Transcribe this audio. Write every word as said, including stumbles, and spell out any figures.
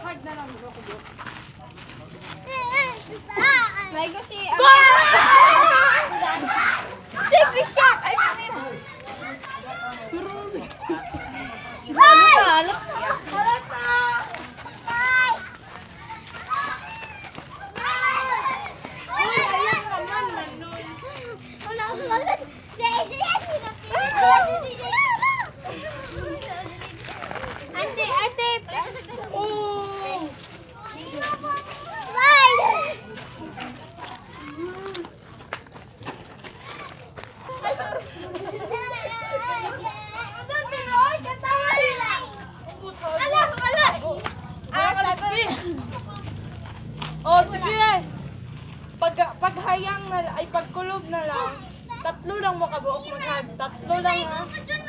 Hag na lang mo ko. May ko si... Si Bishop! Ay, Pero sila ano ka? Halak ka? Halak ka! Ate, ate! Oh! Oh, sige. Pag paghayang na ay pagkulob na lang. Tatlo lang mo kabuok maghag. Tatlo lang ha.